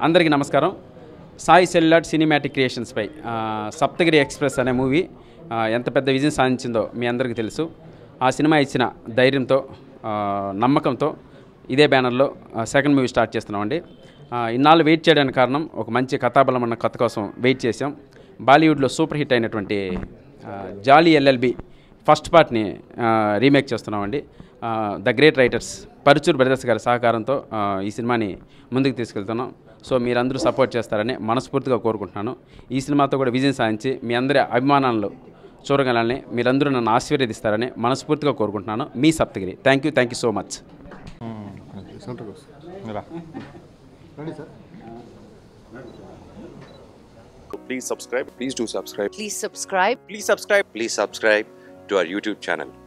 అందరికీ నమస్కారం. Sai celluloid cinematic క్రియేషన్స్పై సప్తగిరి ఎక్స్ప్రెస్ అనే మూవీ ఎంత పెద్ద విజయం సాధించిందో మీ అందరికీ తెలుసు. ఆ సినిమా ఇచ్చిన ధైర్యంతో, నమ్మకంతో ఇదే బ్యానర్లో సెకండ్ మూవీ స్టార్ట్ చేస్తున్నామండి. ఇన్నాళ్ళు వెయిట్ చేయడానికి కారణం ఒక మంచి కథాబలం ఉన్న కథ కోసం వెయిట్ చేసాం. బాలీవుడ్లో సూపర్ హిట్ అయినటువంటి జాలీ ఎల్ఎల్బి ఫస్ట్ పార్ట్ని రీమేక్ చేస్తున్నామండి. The great writers Paruchuri brothers గారి సహకారంతో ఈ సినిమాని ముందుకు తీసుకెళ్తున్నాం. సో మీరందరూ సపోర్ట్ చేస్తారని మనస్ఫూర్తిగా కోరుకుంటున్నాను. ఈ సినిమాతో కూడా విజయం సాధించి మీ అందరి అభిమానాలను చూడగలని, మీరందరూ నన్ను ఆశీర్వదిస్తారని మనస్ఫూర్తిగా కోరుకుంటున్నాను. మీ Saptagiri. Thank you so much. Please subscribe. Please do subscribe. Please subscribe. Please subscribe. Please subscribe to our YouTube channel.